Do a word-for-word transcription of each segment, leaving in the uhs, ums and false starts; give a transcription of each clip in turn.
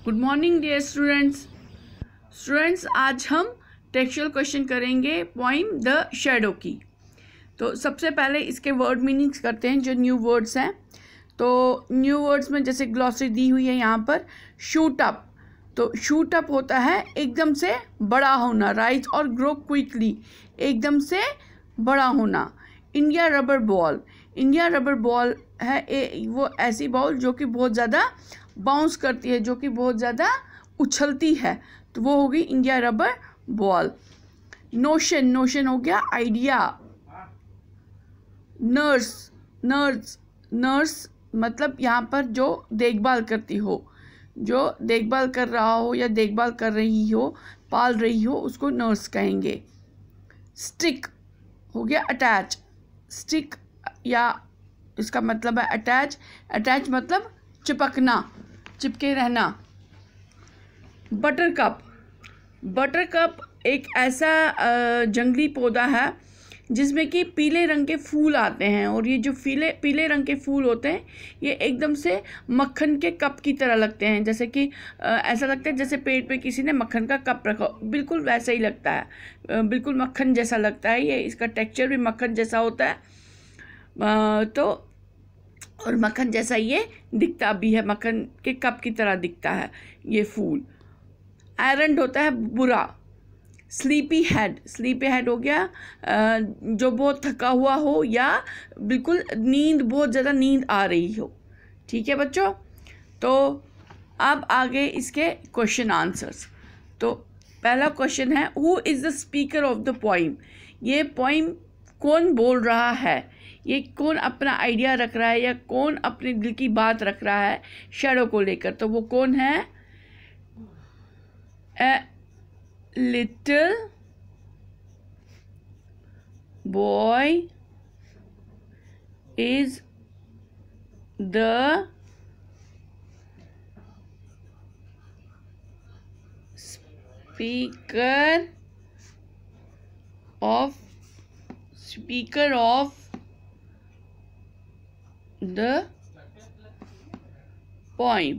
Good morning dear students. Students आज हम textual question करेंगे पोइम द शैडो की। तो सबसे पहले इसके वर्ड मीनिंग्स करते हैं जो न्यू वर्ड्स हैं। तो न्यू वर्ड्स में जैसे ग्लॉसरी दी हुई है यहाँ पर, शूट अप। तो शूट अप होता है एकदम से बड़ा होना, राइज और ग्रो क्विकली, एकदम से बड़ा होना। India rubber ball, India rubber ball है ए, वो ऐसी बॉल जो कि बहुत ज़्यादा बाउंस करती है, जो कि बहुत ज़्यादा उछलती है, तो वो होगी India rubber ball. Notion, notion हो गया आइडिया। नर्स, नर्स नर्स मतलब यहाँ पर जो देखभाल करती हो, जो देखभाल कर रहा हो या देखभाल कर रही हो, पाल रही हो, उसको नर्स कहेंगे। स्टिक हो गया अटैच, स्टिक या इसका मतलब है अटैच, अटैच मतलब चिपकना, चिपके रहना। बटर कप, बटर कप एक ऐसा जंगली पौधा है जिसमें कि पीले रंग के फूल आते हैं, और ये जो पीले पीले रंग के फूल होते हैं ये एकदम से मक्खन के कप की तरह लगते हैं, जैसे कि ऐसा लगता है जैसे पेट पे किसी ने मक्खन का कप रखा, बिल्कुल वैसा ही लगता है, बिल्कुल मक्खन जैसा लगता है ये। इसका टेक्सचर भी मक्खन जैसा होता है, तो और मक्खन जैसा ये दिखता भी है, मक्खन के कप की तरह दिखता है ये फूल। एरंड होता है बुरा। स्लीपी हेड, स्लीपी हेड हो गया जो बहुत थका हुआ हो या बिल्कुल नींद, बहुत ज़्यादा नींद आ रही हो। ठीक है बच्चों, तो अब आगे इसके क्वेश्चन आंसर्स। तो पहला क्वेश्चन है, who is the speaker of the poem. ये पोइम कौन बोल रहा है, ये कौन अपना आइडिया रख रहा है या कौन अपने दिल की बात रख रहा है शैडो को लेकर। तो वो कौन है? A little boy is the speaker of speaker of the poem।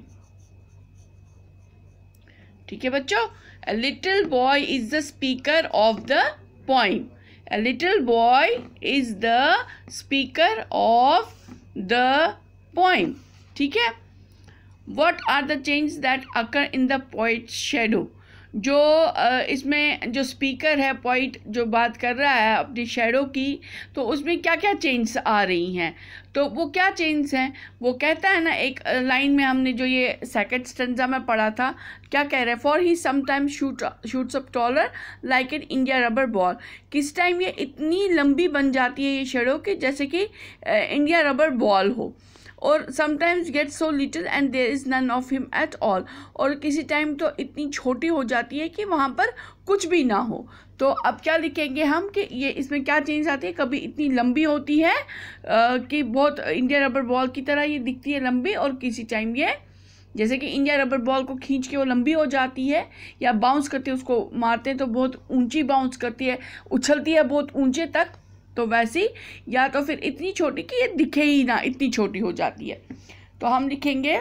ठीक है बच्चों, a little boy is the speaker of the poem। a little boy is the speaker of the poem। ठीक है। what are the changes that occur in the poet's shadow। जो इसमें जो speaker है, poet जो बात कर रहा है अपनी शैडो की, तो उसमें क्या क्या चेंज आ रही हैं। तो वो क्या चेंज हैं, वो कहता है ना, एक लाइन में हमने जो ये सेकंड स्टेंजा में पढ़ा था, क्या कह रहे हैं, for he sometime shoot shoots up taller like an India rubber ball. किस टाइम ये इतनी लंबी बन जाती है ये शैडो की, जैसे कि इंडिया रबर बॉल हो। और sometimes get so little and there is none of him at all. और किसी टाइम तो इतनी छोटी हो जाती है कि वहाँ पर कुछ भी ना हो। तो अब क्या लिखेंगे हम कि ये इसमें क्या चेंज आती है, कभी इतनी लंबी होती है आ, कि बहुत इंडिया रबर बॉल की तरह ये दिखती है लंबी, और किसी टाइम ये जैसे कि इंडिया रबर बॉल को खींच के वो लंबी हो जाती है, या बाउंस करते हैं, उसको मारते हैं तो बहुत ऊंची बाउंस करती है, उछलती है बहुत ऊंचे तक, तो वैसी, या तो फिर इतनी छोटी कि ये दिखे ही ना, इतनी छोटी हो जाती है। तो हम लिखेंगे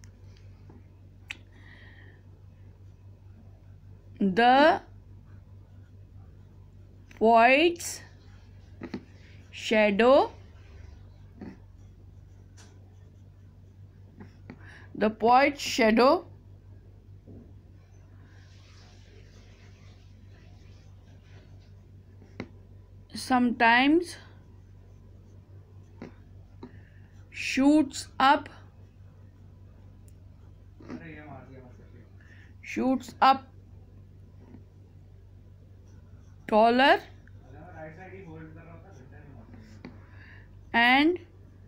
the poet's shadow, the poet's shadow sometimes shoots up shoots up taller and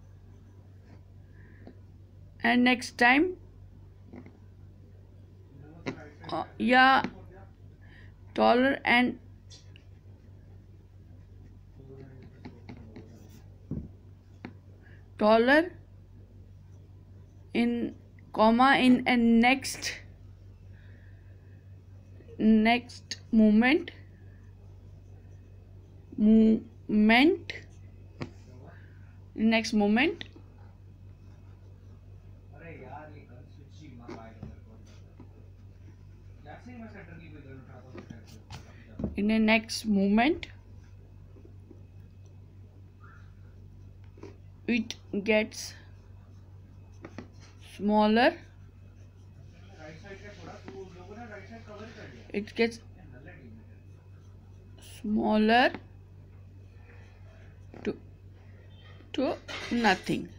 and next time uh, yeah taller and taller in comma in a next next moment moment next moment in a next movement it gets smaller, it gets smaller to to nothing.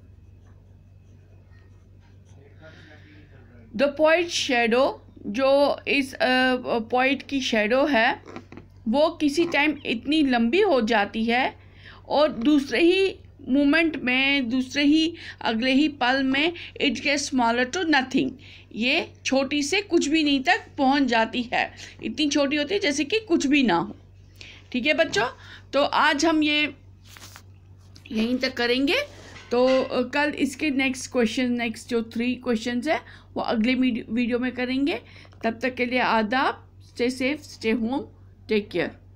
The poet's shadow, जो इस poet की shadow है वो किसी time इतनी लंबी हो जाती है और दूसरे ही मोमेंट में, दूसरे ही अगले ही पल में it gets smaller to nothing, ये छोटी से कुछ भी नहीं तक पहुंच जाती है, इतनी छोटी होती है जैसे कि कुछ भी ना हो। ठीक है बच्चों, तो आज हम ये यहीं तक करेंगे। तो कल इसके नेक्स्ट क्वेश्चन, नेक्स्ट जो थ्री क्वेश्चंस है वो अगले वीडियो में करेंगे। तब तक के लिए आदाब, stay safe, stay home, take care.